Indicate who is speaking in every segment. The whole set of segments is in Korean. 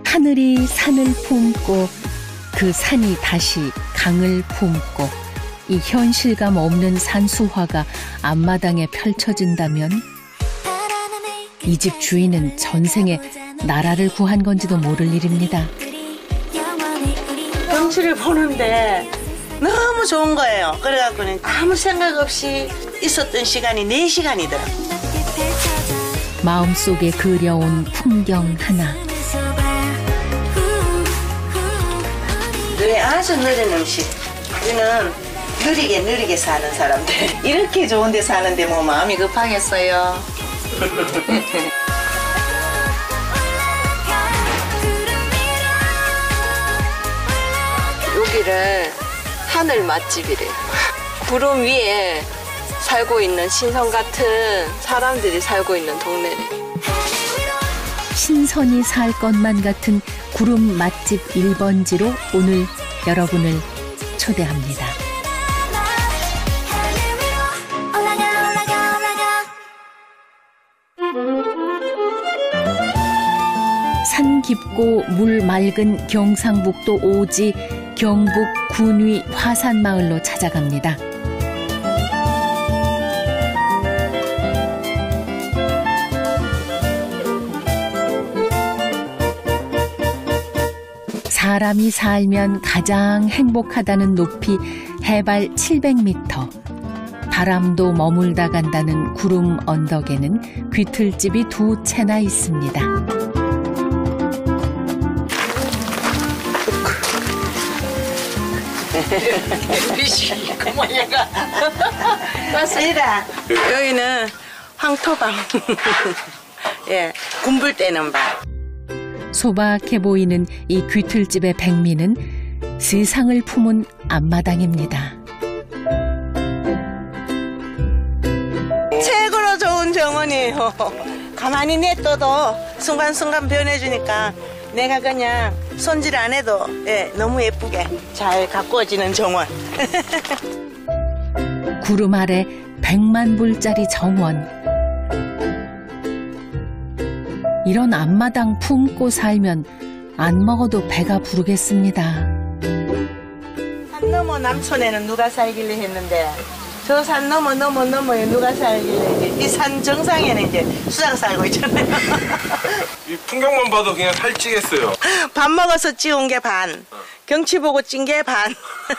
Speaker 1: 하늘이 산을 품고 그 산이 다시 강을 품고 이 현실감 없는 산수화가 앞마당에 펼쳐진다면 이 집 주인은 전생에 나라를 구한 건지도 모를 일입니다.
Speaker 2: 경치를 보는데 너무 좋은 거예요. 그래갖고는 아무 생각 없이 있었던 시간이 4시간이더라고요.
Speaker 1: 마음속에 그려온 풍경 하나.
Speaker 2: 아주 느린 음식. 우리는 느리게 사는 사람들. 이렇게 좋은 데 사는데 뭐 마음이 급하겠어요.
Speaker 3: 여기를 하늘 맛집이래요. 구름 위에 살고 있는 신선 같은 사람들이 살고 있는 동네래.
Speaker 1: 신선이 살 것만 같은 구름 맛집 1번지로 오늘 여러분을 초대합니다. 산 깊고 물 맑은 경상북도 오지 경북 군위 화산마을로 찾아갑니다. 사람이 살면 가장 행복하다는 높이 해발 700m. 바람도 머물다 간다는 구름 언덕에는 귀틀집이 2채나 있습니다.
Speaker 2: 맞습니다. 여기는 황토방. 예, 군불 떼는 방.
Speaker 1: 소박해 보이는 이 귀틀집의 백미는 세상을 품은 앞마당입니다.
Speaker 2: 최고로 좋은 정원이에요. 가만히 냅둬도 순간순간 변해주니까 내가 그냥 손질 안 해도 너무 예쁘게 잘 가꾸어지는 정원.
Speaker 1: 구름 아래 100만 불짜리 정원. 이런 앞마당 품고 살면 안 먹어도 배가 부르겠습니다.
Speaker 2: 산 너머 남촌에는 누가 살길래 했는데 저 산 너머에 누가 살길래 이 산 정상에는 이제 수장 살고 있잖아요.
Speaker 4: 이 풍경만 봐도 그냥 살찌겠어요.
Speaker 2: 밥 먹어서 찌운 게 반, 경치 보고 찐 게 반.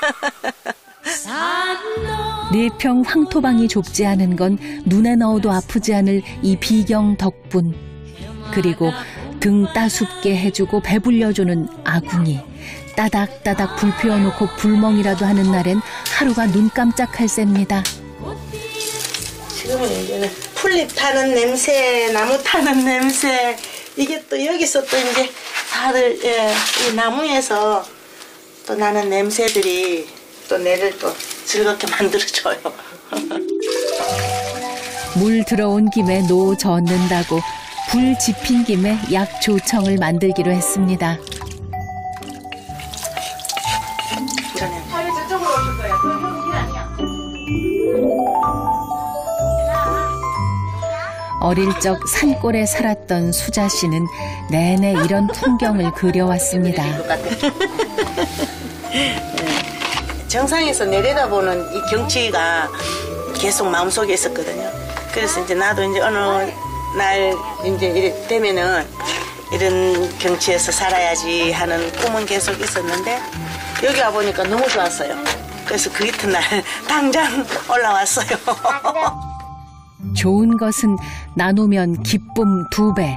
Speaker 1: 내평 황토방이 좁지 않은 건 눈에 넣어도 아프지 않을 이 비경 덕분. 그리고 등 따숩게 해주고 배불려주는 아궁이. 따닥따닥 불 피워놓고 불멍이라도 하는 날엔 하루가 눈 깜짝할 셈니다.
Speaker 2: 지금은 이제는 풀잎 타는 냄새, 나무 타는 냄새. 이게 또 여기서 또 이제 다들 이 나무에서 또 나는 냄새들이 또 내를 또 즐겁게 만들어줘요.
Speaker 1: 물 들어온 김에 노 젓는다고 불 지핀 김에 약조청을 만들기로 했습니다.
Speaker 2: 저쪽으로 오실 거야. 그건 일 아니야.
Speaker 1: 어릴 적 산골에 살았던 수자 씨는 내내 이런 풍경을 그려왔습니다.
Speaker 2: 정상에서 내려다보는 이 경치가 계속 마음속에 있었거든요. 그래서 이제 나도 이제 어느 날 이제 이렇게 되면은 이런 경치에서 살아야지 하는 꿈은 계속 있었는데 여기 와 보니까 너무 좋았어요. 그래서 그 이튿날 당장 올라왔어요.
Speaker 1: 좋은 것은 나누면 기쁨 2배.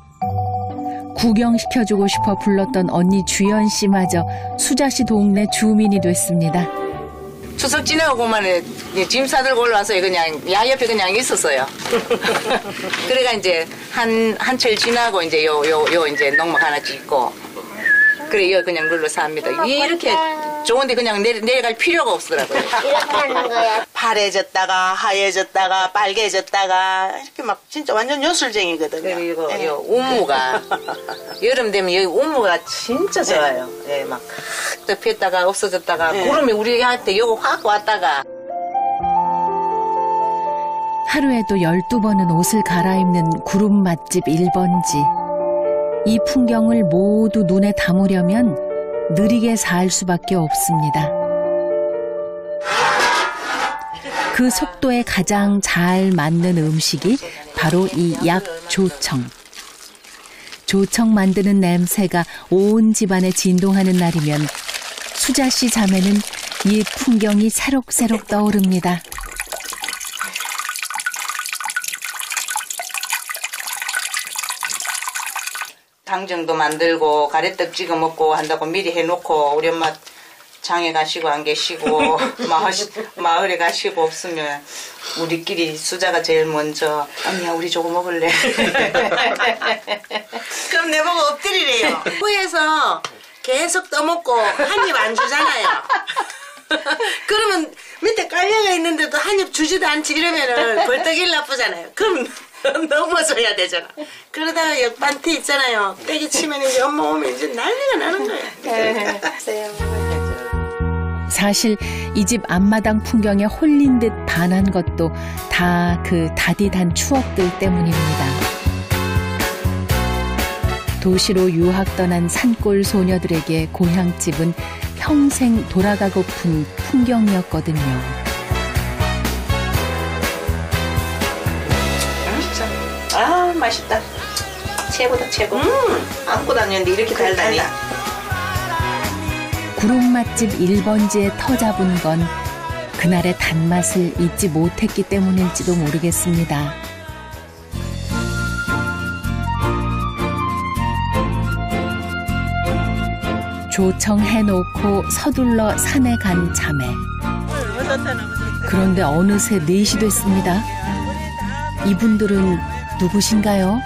Speaker 1: 구경시켜주고 싶어 불렀던 언니 주연 씨마저 수자 씨 동네 주민이 됐습니다.
Speaker 5: 추석 지나고만 짐 싸들고 올라와서 그냥 야 옆에 그냥 있었어요. 그래가 이제 한철 지나고 이제 요 이제 농막 하나 짓고 그래 여 그냥 눌러 삽니다. 이렇게 좋은데 그냥 내려갈 필요가 없더라고요.
Speaker 6: 이렇게 하는 거야.
Speaker 2: 파래졌다가 하얘졌다가 빨개졌다가 이렇게 막 진짜 완전 요술쟁이거든요.
Speaker 5: 그리고 요 우무가 여름 되면 여기 우무가 진짜 좋아요. 예, 막 또 피었다가 없어졌다가 구름이 우리한테 요거 확 왔다가
Speaker 1: 하루에도 12번은 옷을 갈아입는 구름 맛집 1번지. 이 풍경을 모두 눈에 담으려면 느리게 살 수밖에 없습니다. 그 속도에 가장 잘 맞는 음식이 바로 이 약조청. 조청 만드는 냄새가 온 집안에 진동하는 날이면 수자 씨 자매는 이 풍경이 새록새록 떠오릅니다.
Speaker 5: 당정도 만들고 가래떡 찍어 먹고 한다고 미리 해놓고 우리 엄마 장에 가시고 안 계시고 마을에 가시고 없으면 우리끼리 수자가 제일 먼저 언니야 우리 저거 먹을래?
Speaker 2: 그럼 내보고 엎드리래요. 후에서 계속 떠먹고 한 입 안 주잖아요. 그러면 밑에 깔려가 있는데도 한 입 주지도 않지 이러면은 벌떡일 나쁘잖아요. 그럼 넘어져야 되잖아. 그러다가 역반티 있잖아요. 떼기 치면 이제 엄마 오면 이제 난리가 나는 거야.
Speaker 1: 사실 이 집 앞마당 풍경에 홀린 듯 반한 것도 다 그 다디단 추억들 때문입니다. 도시로 유학 떠난 산골 소녀들에게 고향집은 평생 돌아가고픈 풍경이었거든요.
Speaker 2: 아 맛있다. 최고다 최고. 안고 다녔는데 이렇게 달다니.
Speaker 1: 구름 맛집 1번지에 터잡은 건 그날의 단맛을 잊지 못했기 때문일지도 모르겠습니다. 조청해놓고 서둘러 산에 간 자매. 그런데 어느새 4시 됐습니다. 이분들은 누구신가요?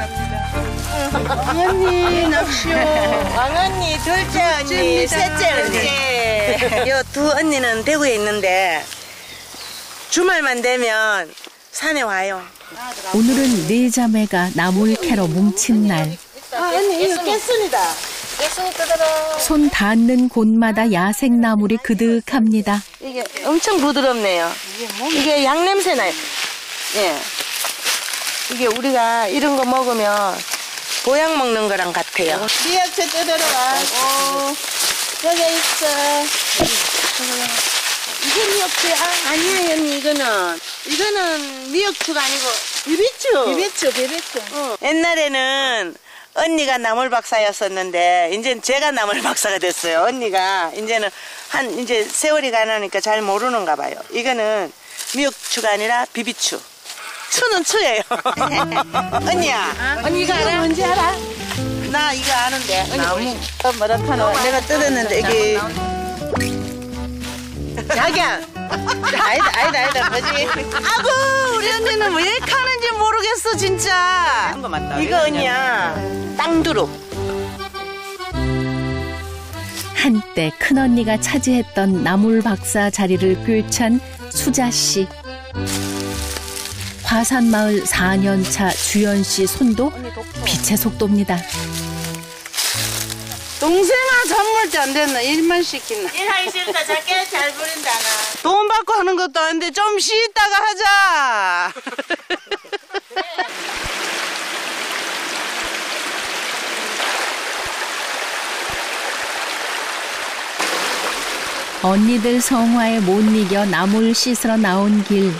Speaker 2: 언니 납시오. 왕언니, 둘째 언니, 셋째 언니. 요 두 언니는 대구에 있는데 주말만 되면 산에 와요.
Speaker 1: 오늘은 4자매가 나물 캐러 뭉친 날.
Speaker 2: 아 언니 이거 깨순이다.
Speaker 1: 손 닿는 곳마다 야생나물이 그득합니다.
Speaker 2: 이게 엄청 부드럽네요. 이게 양냄새 나요. 예. 이게 우리가 이런 거 먹으면 보약 먹는 거랑 같아요. 미역채 뜯으러 와. 여기 있어. 이게 미역채? 아니에요, 언니, 이거는 미역추가 아니고 비비추. 옛날에는 언니가 나물 박사였었는데, 이제는 제가 나물 박사가 됐어요. 언니가, 이제 세월이 가나니까 잘 모르는가 봐요. 이거는 미역추가 아니라 비비추. 추는 추예요. 언니야. 언니 이거 알아? 뭔지 알아? 나 이거 아는데. 나무. 마라타노. 내가 뜯었는데 이게. 자기야. 아니다. 뭐지? 아구 우리 언니는 왜 이렇게 하는지 모르겠어 진짜. 이거 언니야. 땅두릅.
Speaker 1: 한때 큰언니가 차지했던 나물 박사 자리를 꿰찬 수자씨. 화산마을 4년차 주연씨 손도 빛의 속도입니다.
Speaker 2: 동생아 선물도 안 됐나? 일만 시키나? 일하기 싫다. 작게 잘 부린다 나. 돈 받고 하는 것도 아닌데 좀 쉬다가 하자.
Speaker 1: 언니들 성화에 못 이겨 나물 씻으러 나온 길.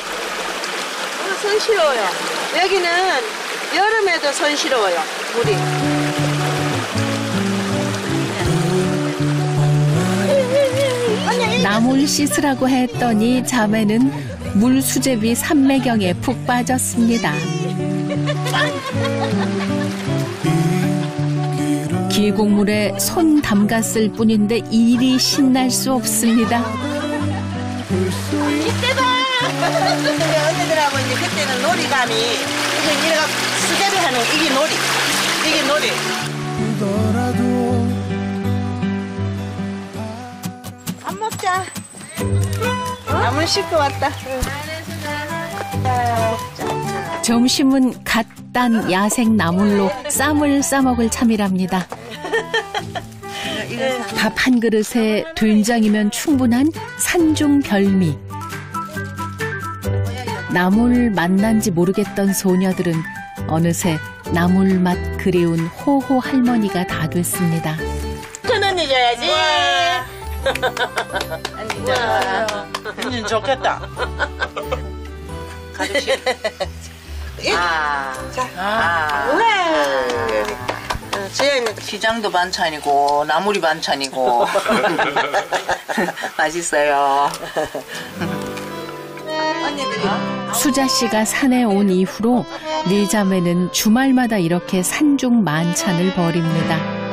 Speaker 2: 손시러워요. 여기는 여름에도 손시러워요. 물이.
Speaker 1: 나물 씻으라고 했더니 자매는 물 수제비 삼매경에 푹 빠졌습니다. 기곡물에 손 담갔을 뿐인데 일이 신날 수 없습니다.
Speaker 2: 이때다! 언니들하고 이제 그때는 놀이감이 이거 이래가 수제비 하는 이게 놀이. 이게 놀이. 밥 먹자. 나물 씻고 왔다.
Speaker 1: 점심은 갓 딴 야생 나물로 쌈을 싸먹을 참이랍니다. 밥 한 그릇에 된장이면 충분한 산중 별미. 나물 맛난지 모르겠던 소녀들은 어느새 나물 맛 그 그리운 호호 할머니가 다 됐습니다.
Speaker 2: 큰 언니 줘야지. 언니 좋겠다. 가득히.
Speaker 5: 기장도 반찬이고 나물이 반찬이고 맛있어요.
Speaker 1: 수자 씨가 산에 온 이후로 네 자매는 주말마다 이렇게 산중 만찬을 벌입니다.